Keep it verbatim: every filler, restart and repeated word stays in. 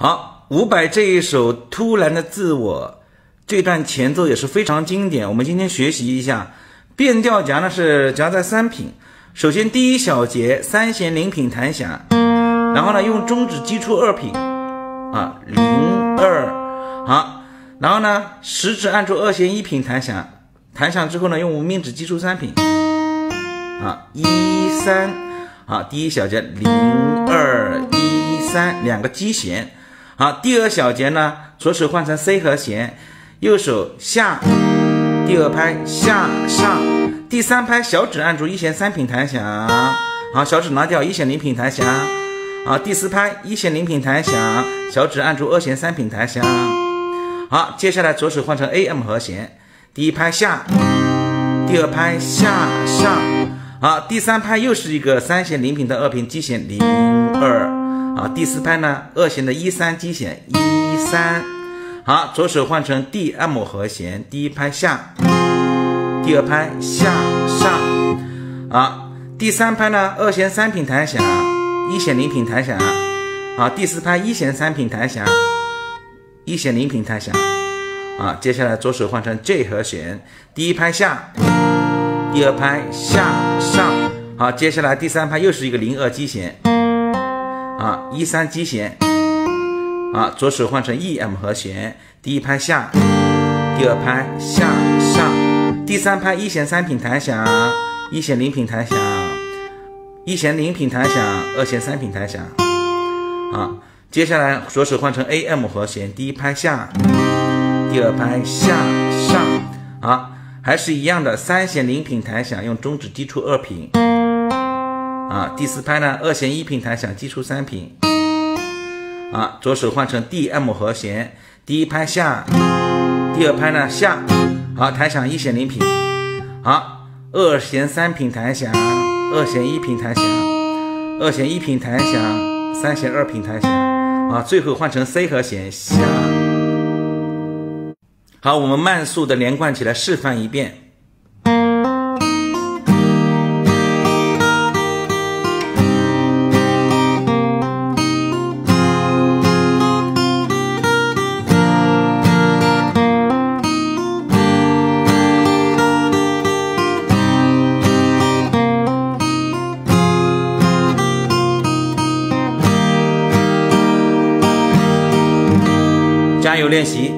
好，伍佰这一首《突然的自我》这段前奏也是非常经典，我们今天学习一下。变调夹呢是夹在三品，首先第一小节三弦零品弹响，然后呢用中指击出二品啊零二，好，然后呢食指按住二弦一品弹响，弹响之后呢用无名指击出三品啊一三，好，第一小节零二一三两个基弦。好，第二小节呢，左手换成 C 和弦，右手下，第二拍下上，第三拍小指按住一弦三品弹响，好，小指拿掉一弦零品弹响，好，第四拍一弦零品弹响，小指按住二弦三品弹响，好，接下来左手换成 A M 和弦，第一拍下，第二拍下上，好，第三拍又是一个三弦零品的二品基弦零二。好，第四拍呢，二弦的一三基弦一三，好，左手换成 D M 和弦，第一拍下，第二拍下上，好，第三拍呢，二弦三品弹响，一弦零品弹响，好，第四拍一弦三品弹响，一弦零品弹响，啊，接下来左手换成 J 和弦，第一拍下，第二拍下上，好，接下来第三拍又是一个零二基弦。啊，一三基弦，啊，左手换成 E M 和弦，第一拍下，第二拍下上，第三拍一弦三品弹响，一弦零品弹响，一弦零品弹响，二弦三品弹响，啊，接下来左手换成 A M 和弦，第一拍下，第二拍下上，啊，还是一样的三弦零品弹响，用中指击出二品。啊，第四拍呢，二弦一品弹响，击出三品。啊，左手换成 D M 和弦，第一拍下，第二拍呢下，好，弹响一弦零品。好，二弦三品弹响，二弦一品弹响，二弦一品弹响，三弦二品弹响。啊，最后换成 C 和弦下。好，我们慢速的连贯起来示范一遍。加油练习！